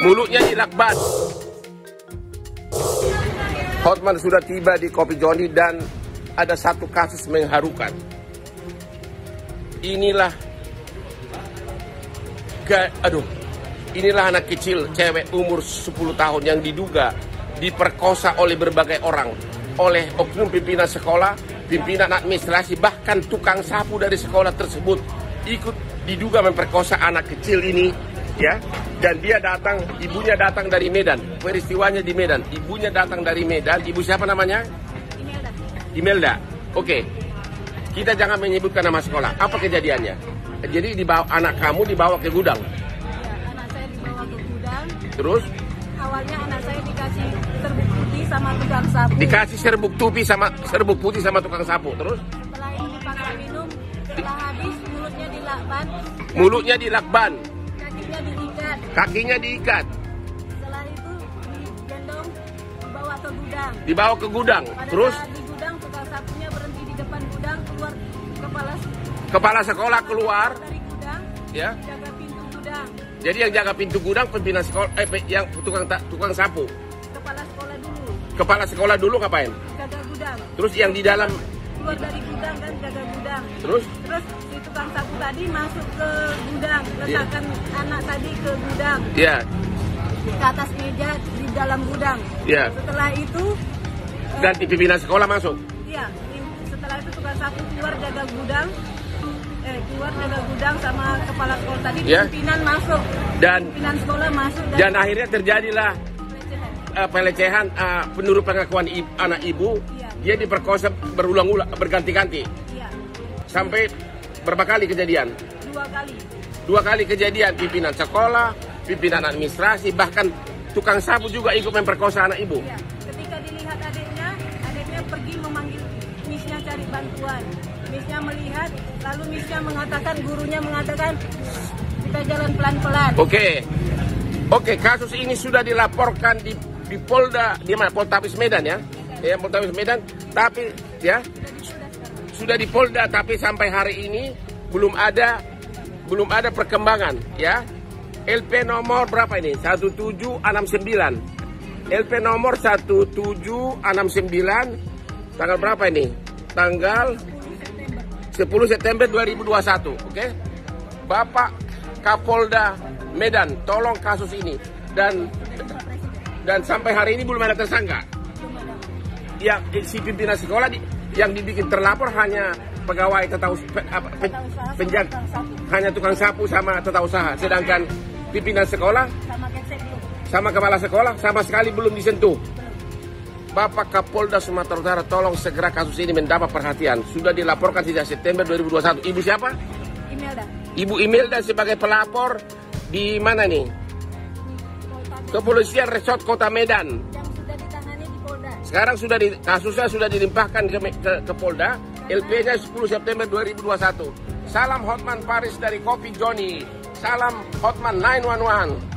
mulutnya dilakban. Hotman sudah tiba di Kopi Johnny dan ada satu kasus mengharukan. Inilah anak kecil cewek umur 10 tahun yang diduga diperkosa oleh berbagai orang, oleh oknum pimpinan sekolah, pimpinan administrasi, bahkan tukang sapu dari sekolah tersebut ikut diduga memperkosa anak kecil ini, ya. Dan ibunya datang dari Medan. Peristiwanya di Medan. Ibunya datang dari Medan. Ibu siapa namanya? Imelda. Oke. Kita jangan menyebutkan nama sekolah. Apa kejadiannya? Jadi anak kamu dibawa ke gudang. Ya, anak saya dibawa ke gudang. Terus? Awalnya anak saya dikasih serbuk putih sama tukang sapu. Dikasih serbuk putih sama tukang sapu. Terus? Setelah ini dipaksa minum. Setelah habis mulutnya dilakban. Mulutnya dilakban. Kakinya diikat. Kakinya diikat. Setelah itu digendong dibawa ke gudang. Dibawa ke gudang. Pada Terus? saat di gudang tukang sapunya berhenti di depan gudang, keluar Kepala sekolah keluar dari gudang, ya. jaga pintu gudang. Jadi yang jaga pintu gudang pimpinan sekolah, yang tukang sapu. Kepala sekolah dulu. Kepala sekolah dulu ngapain? Jaga gudang. Terus yang di dalam Keluar dari gudang kan jaga gudang. Terus si tukang sapu tadi masuk ke gudang, letakkan anak tadi ke gudang. ya, Ke atas meja di dalam gudang. ya. Setelah itu Ganti pimpinan sekolah masuk. iya, setelah itu tukang sapu keluar jaga gudang. Keluar jaga gudang sama kepala sekolah tadi, Ya. pimpinan masuk. Dan- Pimpinan sekolah masuk Dan akhirnya terjadilah pelecehan menurut pengakuan anak ibu. Iya. Dia diperkosa berulang-ulang, berganti-ganti. Iya, Sampai berapa kali kejadian? 2 kali. 2 kali kejadian, pimpinan sekolah, pimpinan administrasi, bahkan tukang sapu juga ikut memperkosa anak ibu. Iya. Ketika dilihat adiknya pergi memanggil misnya cari bantuan. Misnya melihat, lalu misnya mengatakan, gurunya mengatakan, kita jalan pelan-pelan. Oke, kasus ini sudah dilaporkan di Polda, di mana? Poltabes Medan ya. Ya, Poltabes Medan, tapi ya sudah di Polda, tapi sampai hari ini belum ada perkembangan ya. LP nomor berapa ini? 1769. LP nomor 1769 tanggal berapa ini? Tanggal 10 September 2021. Oke. Bapak Kapolda Medan, tolong kasus ini dan sampai hari ini belum ada tersangka. Ya, si pimpinan sekolah yang dibikin terlapor hanya pegawai penjaga, hanya tukang sapu sama tata usaha. Sedangkan pimpinan sekolah sama kepala sekolah sama sekali belum disentuh. Bapak Kapolda Sumatera Utara, tolong segera kasus ini mendapat perhatian. Sudah dilaporkan sejak September 2021. Ibu siapa? Imelda. Ibu Imelda sebagai pelapor di mana nih? Kepolisian Resort Kota Medan. Yang sudah ditangani di Polda. Sekarang kasusnya sudah dilimpahkan ke Polda. LP-nya 10 September 2021. Salam Hotman Paris dari Kopi Johnny. Salam Hotman 911.